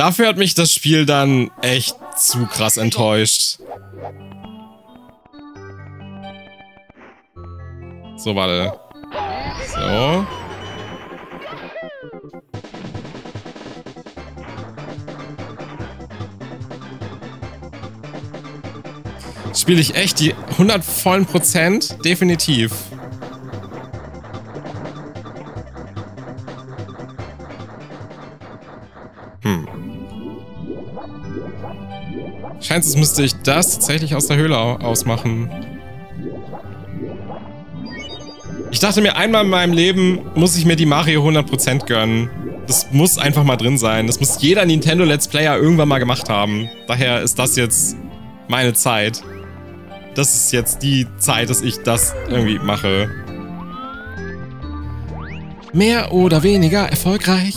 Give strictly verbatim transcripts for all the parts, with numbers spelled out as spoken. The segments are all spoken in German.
Dafür hat mich das Spiel dann echt zu krass enttäuscht. So, warte. So. Spiele ich echt die hundert vollen Prozent? Definitiv. Hm. Scheint, es müsste ich das tatsächlich aus der Höhle ausmachen. Ich dachte mir, einmal in meinem Leben muss ich mir die Mario hundert Prozent gönnen. Das muss einfach mal drin sein. Das muss jeder Nintendo Let's Player irgendwann mal gemacht haben. Daher ist das jetzt meine Zeit. Das ist jetzt die Zeit, dass ich das irgendwie mache. Mehr oder weniger erfolgreich.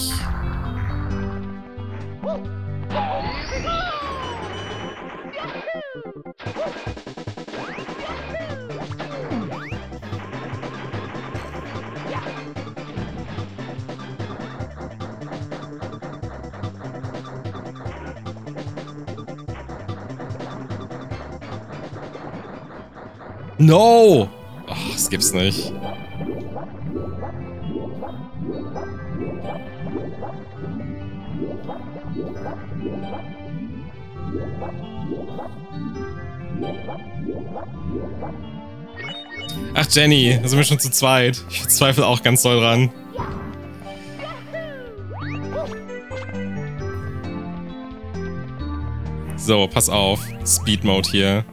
No! Oh, das gibt's nicht. Ach, Jenny, da sind wir schon zu zweit. Ich zweifle auch ganz doll dran. So, pass auf. Speed Mode hier.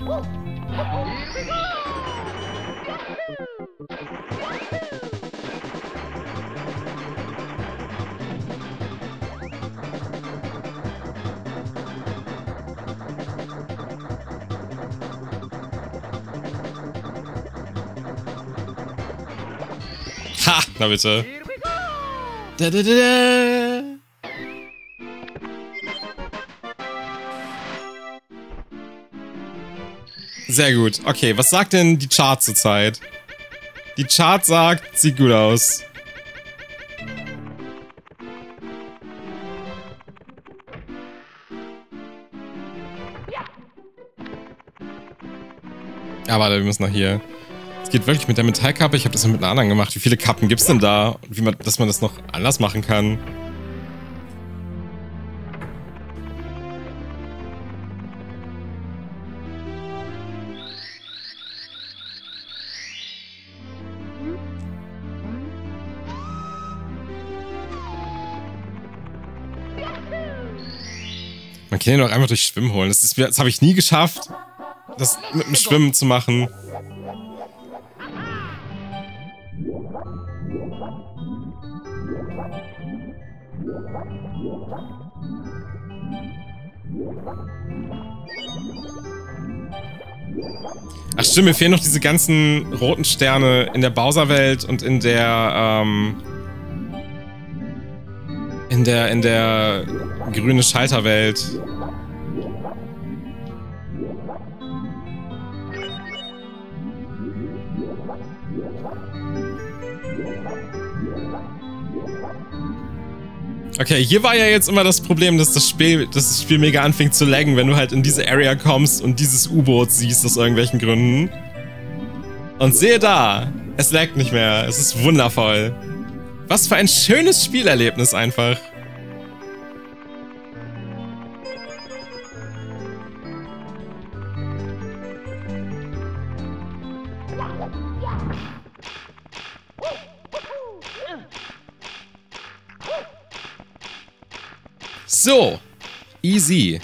Ha! Na bitte. Da, da, da, da. Sehr gut. Okay, was sagt denn die Chart zurzeit? Die Chart sagt, sieht gut aus. Ah, warte, wir müssen nach hier. Es geht wirklich mit der Metallkappe. Ich habe das ja mit einer anderen gemacht. Wie viele Kappen gibt es denn da? Wie man, dass man das noch anders machen kann? Man kann ihn doch einfach durch Schwimmen holen. Das, ist, das habe ich nie geschafft, das mit dem Schwimmen zu machen. Ach stimmt, mir fehlen noch diese ganzen roten Sterne in der Bowser-Welt und in der, ähm... In der, in der grüne Schalterwelt. Okay, hier war ja jetzt immer das Problem, dass das Spiel, dass das Spiel mega anfängt zu laggen, wenn du halt in diese Area kommst und dieses U-Boot siehst aus irgendwelchen Gründen. Und sehe da, es laggt nicht mehr. Es ist wundervoll. Was für ein schönes Spielerlebnis einfach. So, easy.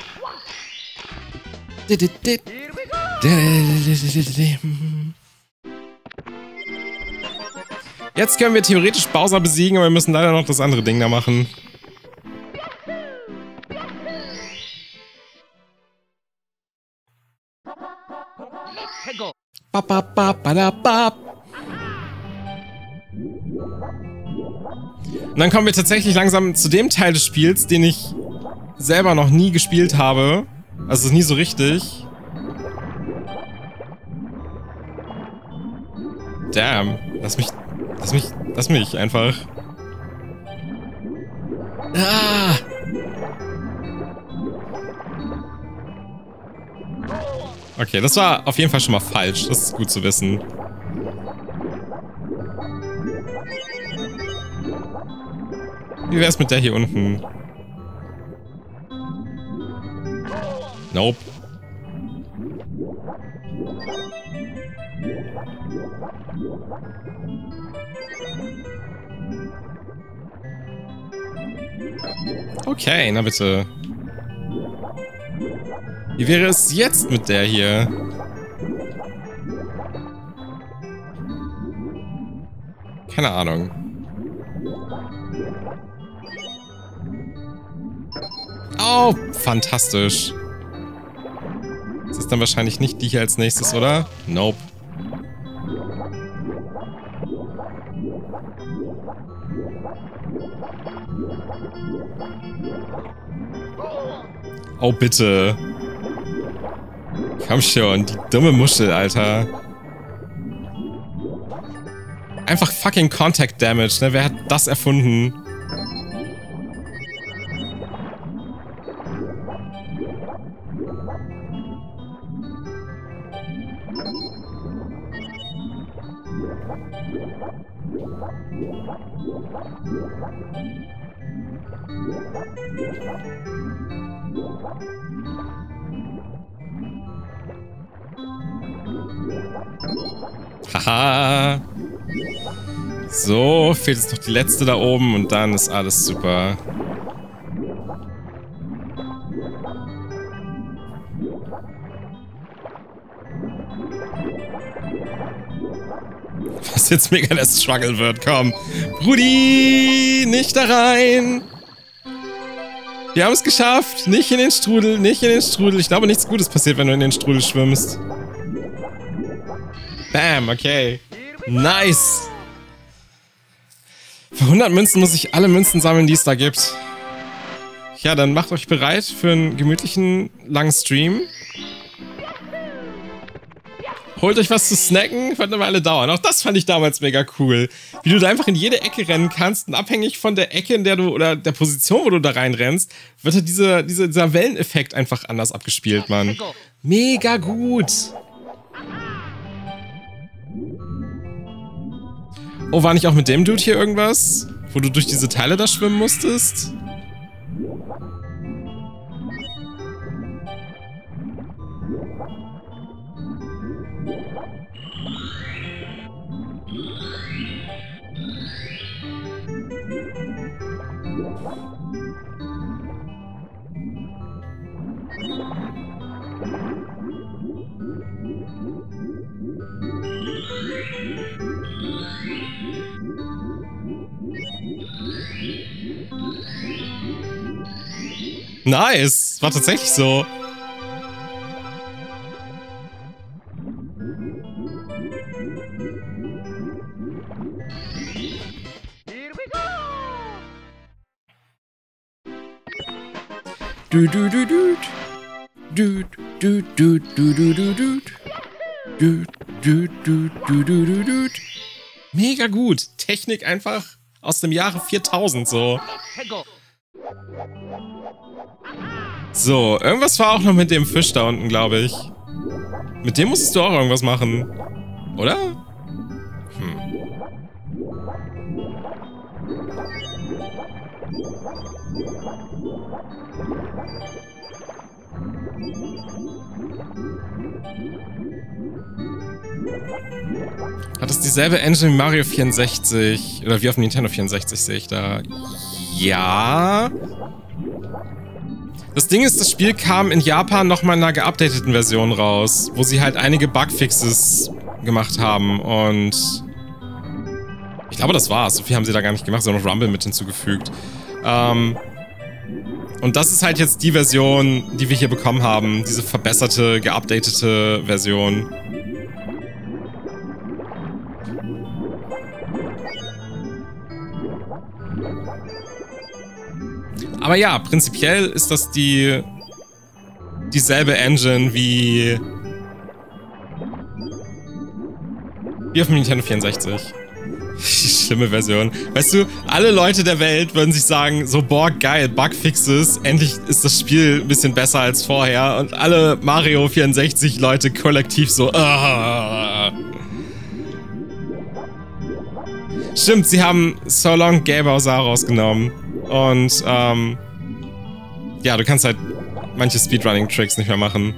Jetzt können wir theoretisch Bowser besiegen, aber wir müssen leider noch das andere Ding da machen. Ba, ba, ba, ba, da, ba. Und dann kommen wir tatsächlich langsam zu dem Teil des Spiels, den ich selber noch nie gespielt habe. Also nie so richtig. Damn. Lass mich... Lass mich... Lass mich einfach. Ah! Okay, das war auf jeden Fall schon mal falsch. Das ist gut zu wissen. Wie wär's mit der hier unten? Nope. Okay, na bitte. Wie wäre es jetzt mit der hier? Keine Ahnung. Oh, fantastisch. Das ist dann wahrscheinlich nicht die hier als nächstes, oder? Nope. Oh, bitte. Komm schon, die dumme Muschel, Alter. Einfach fucking Contact Damage, ne? Wer hat das erfunden? Haha. So, fehlt jetzt noch die letzte da oben und dann ist alles super. Was jetzt mega der Struggle wird, komm. Rudi, nicht da rein. Wir haben es geschafft. Nicht in den Strudel, nicht in den Strudel. Ich glaube, nichts Gutes passiert, wenn du in den Strudel schwimmst. Bam, okay. Nice. Für hundert Münzen muss ich alle Münzen sammeln, die es da gibt. Ja, dann macht euch bereit für einen gemütlichen, langen Stream. Holt euch was zu snacken, wird eine Weile dauern. Auch das fand ich damals mega cool. Wie du da einfach in jede Ecke rennen kannst und abhängig von der Ecke, in der du, oder der Position, wo du da reinrennst, wird halt dieser, dieser, dieser Welleneffekt einfach anders abgespielt, Mann. Mega gut. Oh, war nicht auch mit dem Dude hier irgendwas? Wo du durch diese Teile da schwimmen musstest? Nice, war tatsächlich so. Du du du du du du du du du du du du du du du du du. Mega gut, Technik einfach aus dem Jahre viertausend so. So, irgendwas war auch noch mit dem Fisch da unten, glaube ich. Mit dem musstest du auch irgendwas machen. Oder? Hm. Hat es dieselbe Engine wie Mario vierundsechzig? Oder wie auf Nintendo vierundsechzig sehe ich da. Ja. Das Ding ist, das Spiel kam in Japan nochmal in einer geupdateten Version raus, wo sie halt einige Bugfixes gemacht haben und ich glaube, das war's. So viel haben sie da gar nicht gemacht, sondern noch Rumble mit hinzugefügt. Ähm, und das ist halt jetzt die Version, die wir hier bekommen haben. Diese verbesserte, geupdatete Version. Aber ja, prinzipiell ist das die dieselbe Engine wie wie auf dem Nintendo vierundsechzig. Die schlimme Version. Weißt du, alle Leute der Welt würden sich sagen, so, boah, geil, Bugfixes, endlich ist das Spiel ein bisschen besser als vorher. Und alle Mario vierundsechzig Leute kollektiv so, ah. Stimmt, sie haben So Long Gay Bowser rausgenommen. Und, ähm, ja, du kannst halt manche Speedrunning-Tricks nicht mehr machen.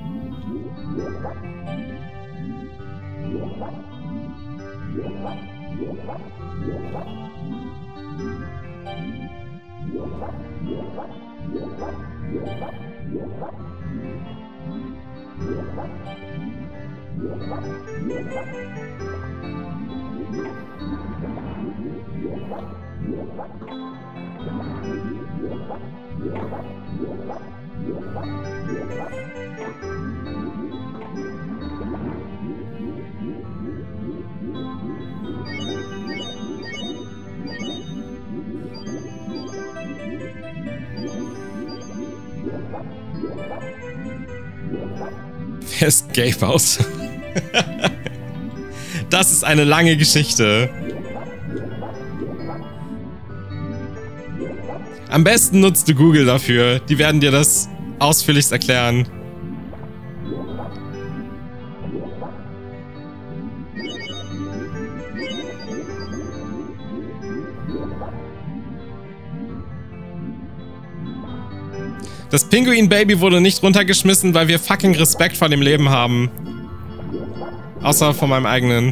Wer ist Gay Bowser? Das ist eine lange Geschichte. Am besten nutzt du Google dafür. Die werden dir das ausführlichst erklären. Das Pinguin-Baby wurde nicht runtergeschmissen, weil wir fucking Respekt vor dem Leben haben. Außer vor meinem eigenen.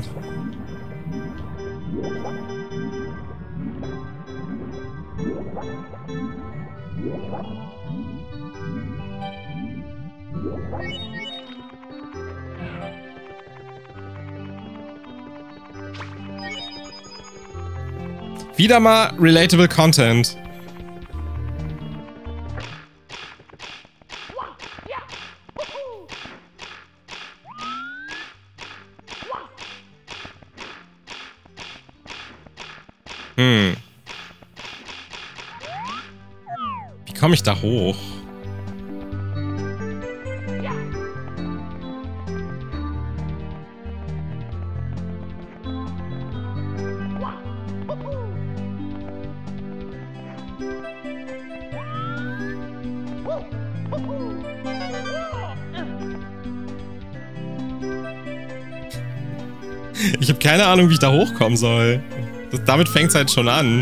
Wieder mal relatable Content. Hm. Wie komme ich da hoch? Ich habe keine Ahnung, wie ich da hochkommen soll. Das, damit fängt es halt schon an.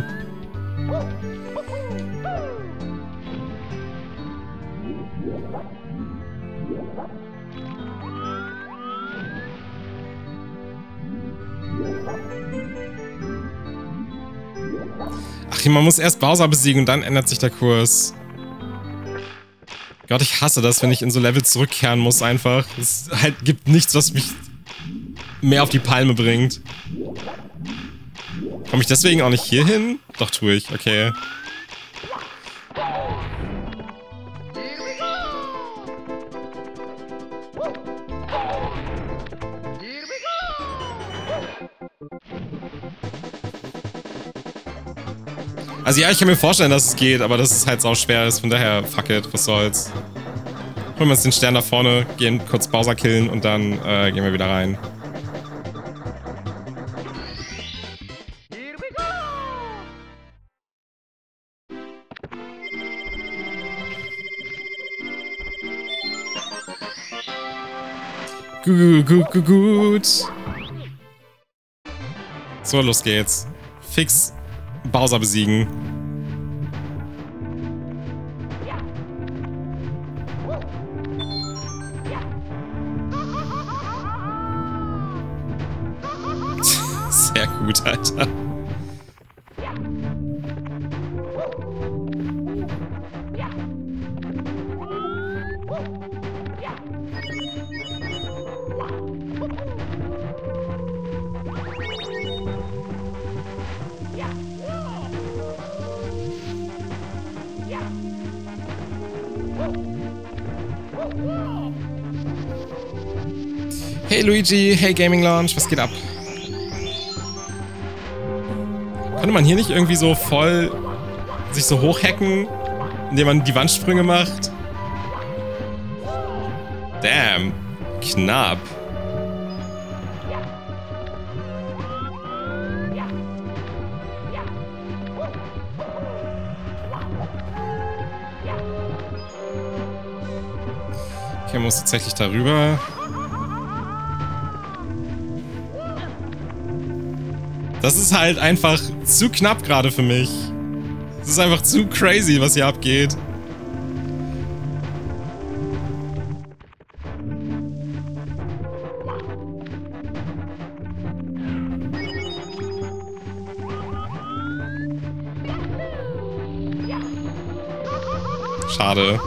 Ach, man muss erst Bowser besiegen und dann ändert sich der Kurs. Gott, ich hasse das, wenn ich in so Level zurückkehren muss einfach. Es halt gibt nichts, was mich mehr auf die Palme bringt. Komme ich deswegen auch nicht hier hin? Doch, tue ich. Okay. Also ja, ich kann mir vorstellen, dass es geht, aber dass es halt sau schwer ist. Von daher, fuck it, was soll's. Holen wir uns den Stern da vorne, gehen kurz Bowser killen und dann äh, gehen wir wieder rein. Gut, gut, gut, gut. So, los geht's. Fix Bowser besiegen. Sehr gut, Alter. Hey Luigi, hey Gaming Launch, was geht ab? Könnte man hier nicht irgendwie so voll sich so hochhacken, indem man die Wandsprünge macht? Damn, knapp. Okay, muss tatsächlich darüber. Das ist halt einfach zu knapp gerade für mich. Das ist einfach zu crazy, was hier abgeht. Schade.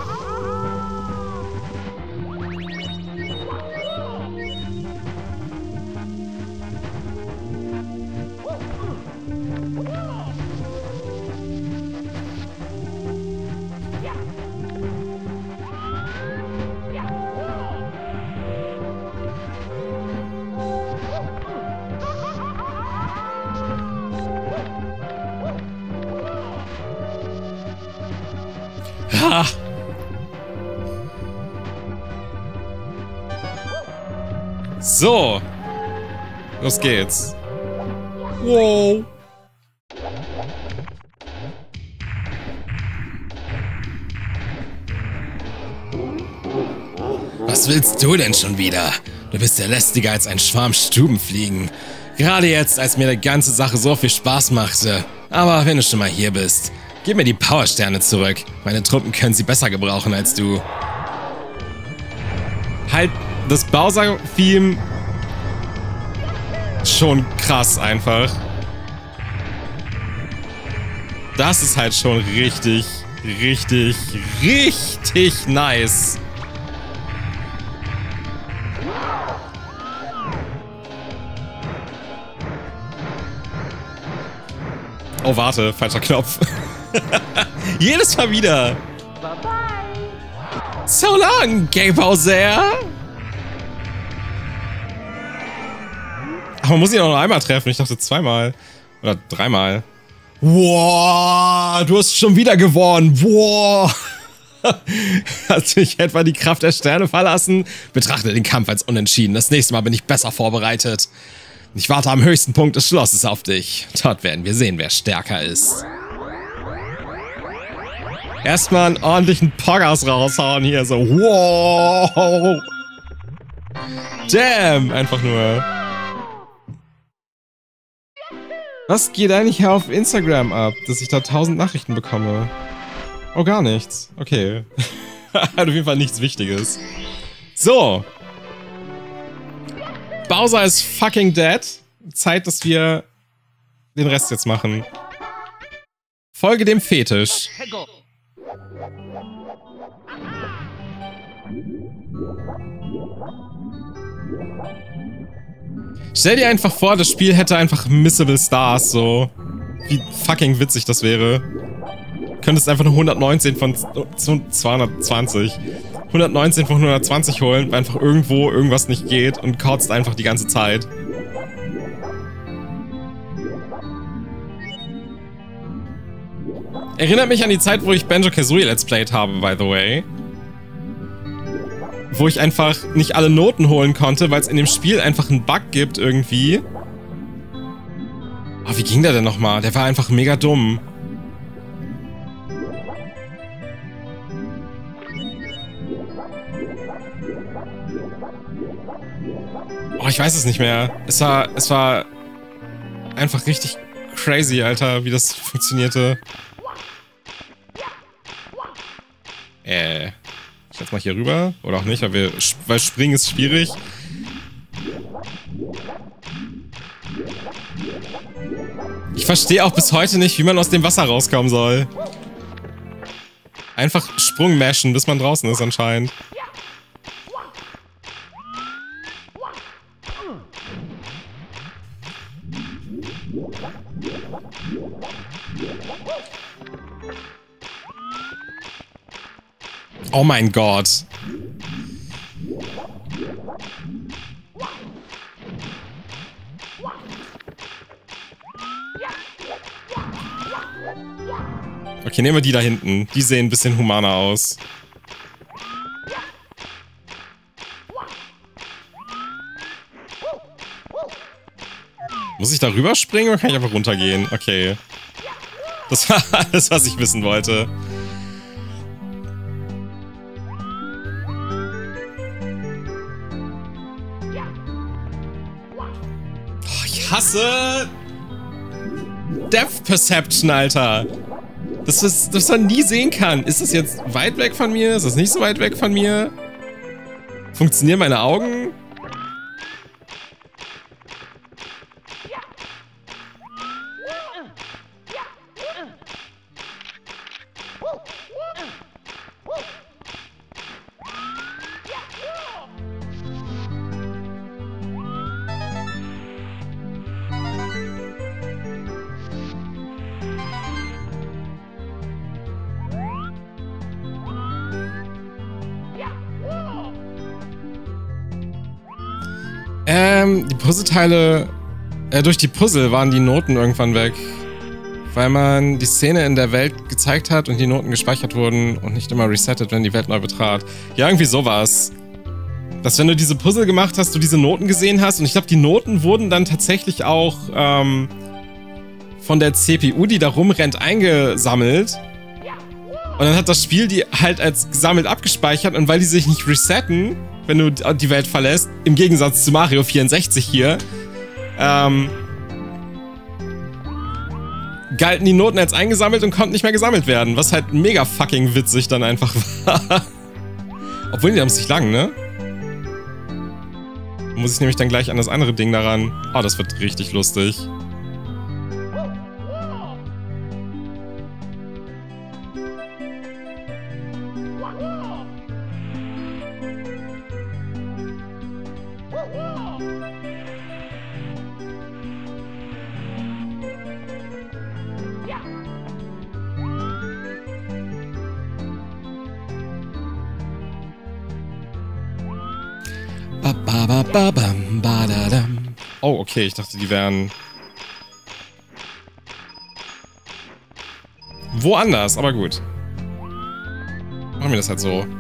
Ha! So. Los geht's. Wow. Was willst du denn schon wieder? Du bist ja lästiger als ein Schwarm Stubenfliegen. Gerade jetzt, als mir die ganze Sache so viel Spaß machte. Aber wenn du schon mal hier bist, gib mir die Powersterne zurück. Meine Truppen können sie besser gebrauchen als du. Halt, das Bowser-Theme schon krass einfach. Das ist halt schon richtig, richtig, richtig nice. Oh, warte, falscher Knopf. Jedes Mal wieder. Bye bye. So long, Gay Bowser. Aber man muss ihn auch noch einmal treffen. Ich dachte zweimal. Oder dreimal. Wow, du hast schon wieder gewonnen. Wow. Hast du mich etwa die Kraft der Sterne verlassen? Betrachte den Kampf als unentschieden. Das nächste Mal bin ich besser vorbereitet. Ich warte am höchsten Punkt des Schlosses auf dich. Dort werden wir sehen, wer stärker ist. Erstmal einen ordentlichen Poggers raushauen hier. So, wow. Damn, einfach nur. Was geht eigentlich hier auf Instagram ab, dass ich da tausend Nachrichten bekomme? Oh, gar nichts. Okay. Hat auf jeden Fall nichts Wichtiges. So. Bowser ist fucking dead. Zeit, dass wir den Rest jetzt machen. Folge dem Fetisch. Stell dir einfach vor, das Spiel hätte einfach Missable Stars, so. Wie fucking witzig das wäre. Du könntest einfach nur hundertneunzehn von zweihundertzwanzig. hundertneunzehn von hundertzwanzig holen, weil einfach irgendwo irgendwas nicht geht und kotzt einfach die ganze Zeit. Erinnert mich an die Zeit, wo ich Banjo-Kazooie Let's Played habe, by the way. Wo ich einfach nicht alle Noten holen konnte, weil es in dem Spiel einfach einen Bug gibt irgendwie. Oh, wie ging der denn nochmal? Der war einfach mega dumm. Oh, ich weiß es nicht mehr. Es war, es war einfach richtig crazy, Alter, wie das funktionierte. Äh, ich jetzt mal hier rüber. Oder auch nicht, weil, wir, weil Springen ist schwierig. Ich verstehe auch bis heute nicht, wie man aus dem Wasser rauskommen soll. Einfach Sprung mashen, bis man draußen ist anscheinend. Oh mein Gott. Okay, nehmen wir die da hinten. Die sehen ein bisschen humaner aus. Muss ich da rüberspringen oder kann ich einfach runtergehen? Okay. Das war alles, was ich wissen wollte. Ich hasse Depth Perception, Alter. Dass, das, dass man nie sehen kann. Ist das jetzt weit weg von mir? Ist das nicht so weit weg von mir? Funktionieren meine Augen? Ähm, die Puzzleteile, äh, durch die Puzzle waren die Noten irgendwann weg. Weil man die Szene in der Welt gezeigt hat und die Noten gespeichert wurden und nicht immer resettet, wenn die Welt neu betrat. Ja, irgendwie sowas. Dass wenn du diese Puzzle gemacht hast, du diese Noten gesehen hast und ich glaube, die Noten wurden dann tatsächlich auch, ähm, von der C P U, die da rumrennt, eingesammelt. Und dann hat das Spiel die halt als gesammelt abgespeichert und weil die sich nicht resetten, wenn du die Welt verlässt, im Gegensatz zu Mario vierundsechzig hier, ähm, galten die Noten als eingesammelt und konnten nicht mehr gesammelt werden, was halt mega fucking witzig dann einfach war. Obwohl, die haben es nicht lang, ne? Muss ich nämlich dann gleich an das andere Ding daran. Oh, das wird richtig lustig. Oh, okay, ich dachte, die wären woanders, aber gut. Machen wir das halt so.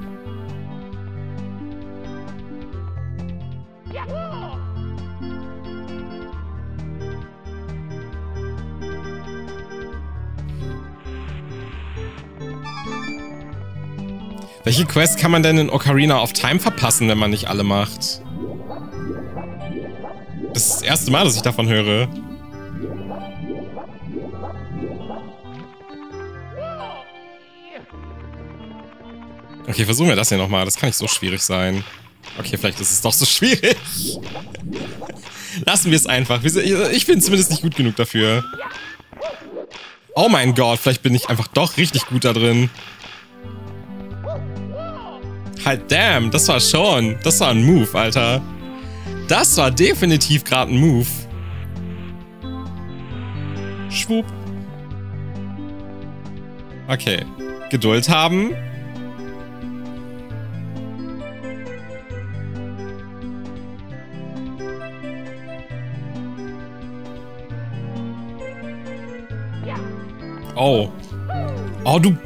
Welche Quests kann man denn in Ocarina of Time verpassen, wenn man nicht alle macht? Das ist das erste Mal, dass ich davon höre. Okay, versuchen wir das hier nochmal. Das kann nicht so schwierig sein. Okay, vielleicht ist es doch so schwierig. Lassen wir es einfach. Ich bin zumindest nicht gut genug dafür. Oh mein Gott, vielleicht bin ich einfach doch richtig gut da drin. Halt, damn, das war schon. Das war ein Move, Alter. Das war definitiv gerade ein Move. Schwupp. Okay. Geduld haben. Oh. Oh, du...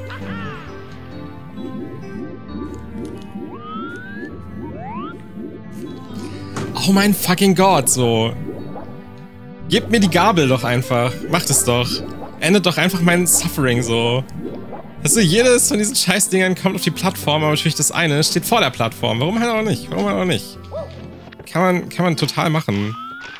Oh mein fucking Gott, so. Gebt mir die Gabel doch einfach. Macht es doch. Endet doch einfach mein Suffering, so. Weißt du, jedes von diesen Scheißdingern kommt auf die Plattform, aber natürlich das eine steht vor der Plattform. Warum halt auch nicht? Warum halt auch nicht? Kann man, kann man total machen.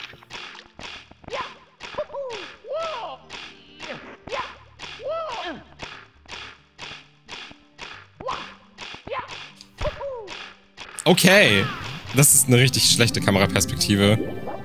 Okay. Das ist eine richtig schlechte Kameraperspektive.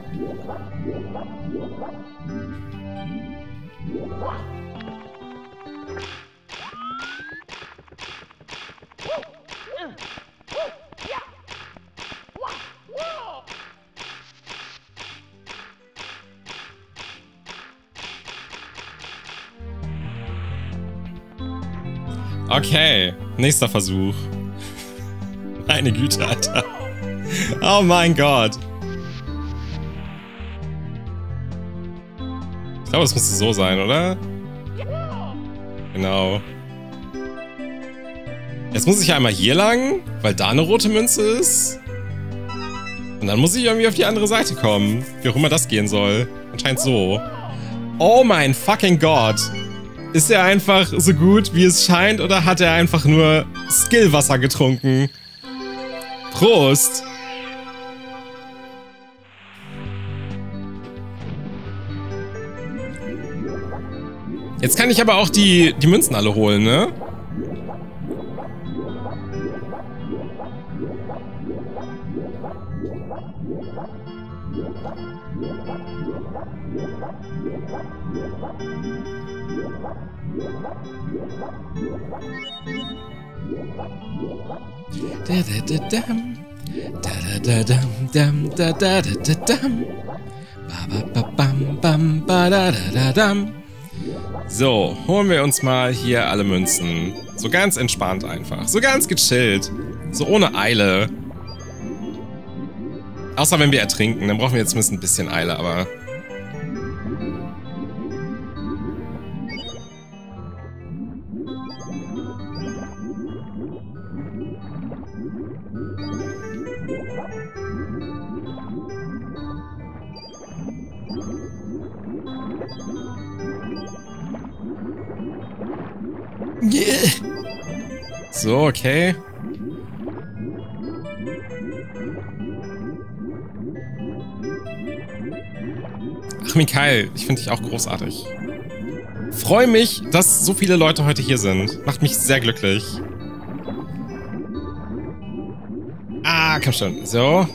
Okay, nächster Versuch. Meine Güte, Alter. Oh mein Gott. Ich glaube, es müsste so sein, oder? Genau. Jetzt muss ich ja einmal hier lang, weil da eine rote Münze ist. Und dann muss ich irgendwie auf die andere Seite kommen. Wie auch immer das gehen soll. Anscheinend so. Oh mein fucking Gott. Ist er einfach so gut, wie es scheint, oder hat er einfach nur Skillwasser getrunken? Prost! Jetzt kann ich aber auch die, die Münzen alle holen, ne? Da da da dam. Da da da dam dam da da da da dam. Ba ba ba bam bam ba da da da dam. So, holen wir uns mal hier alle Münzen. So ganz entspannt einfach. So ganz gechillt. So ohne Eile. Außer wenn wir ertrinken, dann brauchen wir jetzt zumindest ein bisschen Eile, aber... Yeah. So, okay. Ach, Mikael, ich finde dich auch großartig. Freue mich, dass so viele Leute heute hier sind. Macht mich sehr glücklich. Ah, komm schon. So.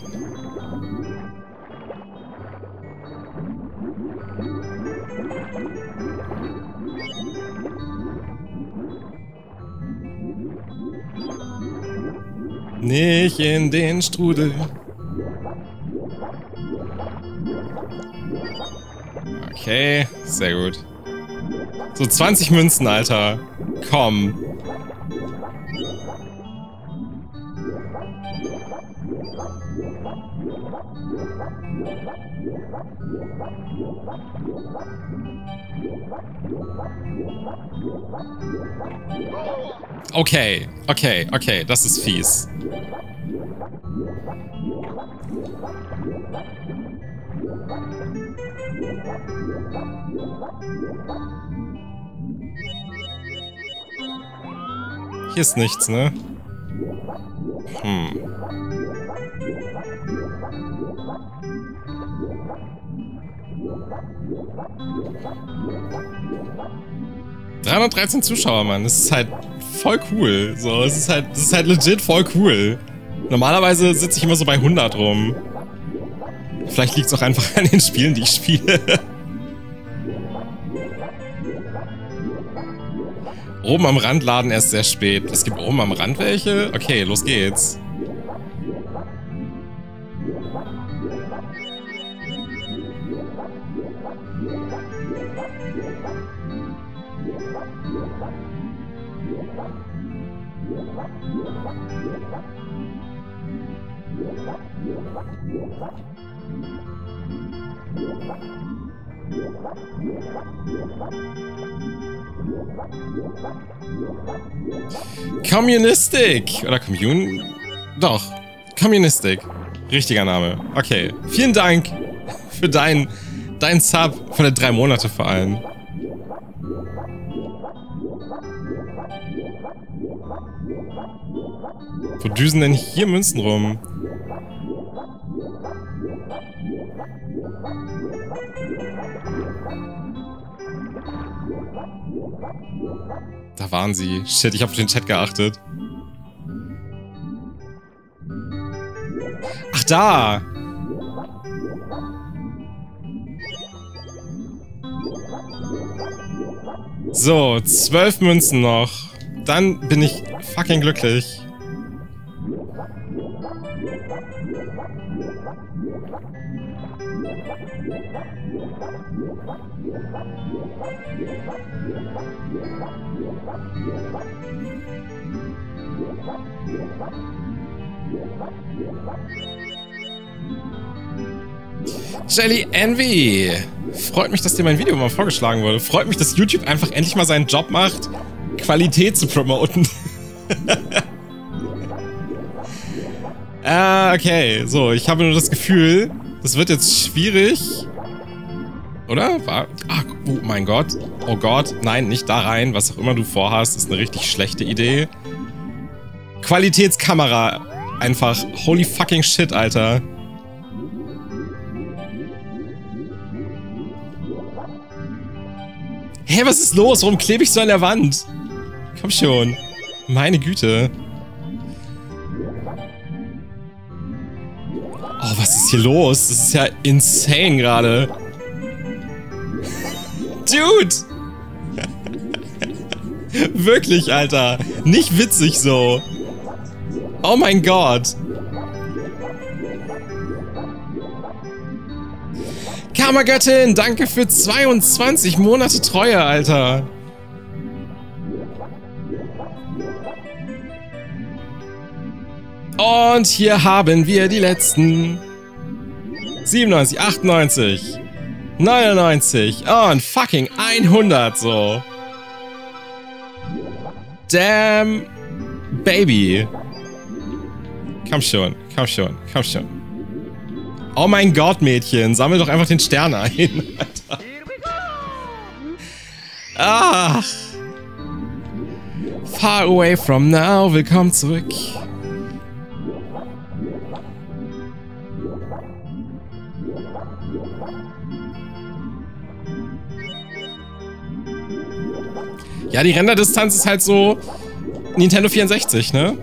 Nicht in den Strudel. Okay, sehr gut. So, zwanzig Münzen, Alter. Komm. Okay, okay, okay, das ist fies. Hier ist nichts, ne? Hm. dreihundertdreizehn Zuschauer, Mann. Das ist halt voll cool. So, es ist halt, das ist halt legit voll cool. Normalerweise sitze ich immer so bei hundert rum. Vielleicht liegt es auch einfach an den Spielen, die ich spiele. Oben am Rand laden erst sehr spät. Es gibt oben am Rand welche? Okay, los geht's. Communistic! Oder Commun... Doch. Communistic. Richtiger Name. Okay. Vielen Dank für dein, dein Sub. Für die drei Monate vor allem. Wo düsen denn hier Münzen rum? Da waren sie. Shit, ich habe auf den Chat geachtet. Ach, da! So, zwölf Münzen noch. Dann bin ich fucking glücklich. Jelly Envy! Freut mich, dass dir mein Video mal vorgeschlagen wurde. Freut mich, dass YouTube einfach endlich mal seinen Job macht, Qualität zu promoten. Ah, okay. So, ich habe nur das Gefühl, das wird jetzt schwierig. Oder? War, ah, oh mein Gott. Oh Gott. Nein, nicht da rein. Was auch immer du vorhast, ist eine richtig schlechte Idee. Qualitätskamera. Einfach. Holy fucking shit, Alter. Hä, was ist los? Warum klebe ich so an der Wand? Komm schon. Meine Güte. Oh, was ist hier los? Das ist ja insane gerade. Dude! Wirklich, Alter. Nicht witzig so. Oh mein Gott. Karma-Göttin, danke für zweiundzwanzig Monate Treue, Alter. Und hier haben wir die letzten. siebenundneunzig, achtundneunzig, neunundneunzig und fucking hundert, so. Damn, Baby. Komm schon, komm schon, komm schon. Oh mein Gott, Mädchen, sammel doch einfach den Stern ein, Alter. Ach. Far away from now, willkommen zurück. Ja, die Renderdistanz ist halt so Nintendo vierundsechzig, ne?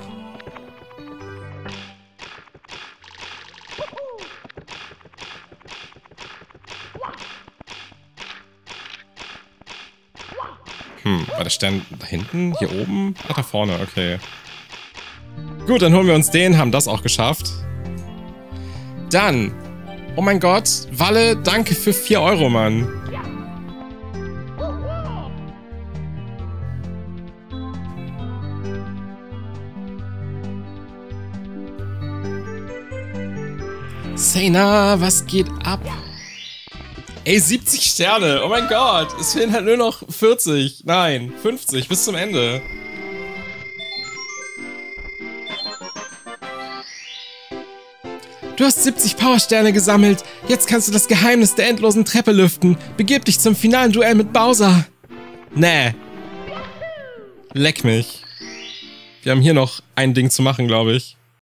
Hm, war der Stern da hinten? Hier oben? Ach, da vorne, okay. Gut, dann holen wir uns den, haben das auch geschafft. Dann, oh mein Gott, Walle, danke für vier Euro, Mann. Sena, was geht ab? Ey, siebzig Sterne. Oh mein Gott. Es fehlen halt nur noch vierzig. Nein, fünfzig bis zum Ende. Du hast siebzig Powersterne gesammelt. Jetzt kannst du das Geheimnis der endlosen Treppe lüften. Begib dich zum finalen Duell mit Bowser. Nee. Leck mich. Wir haben hier noch ein Ding zu machen, glaube ich.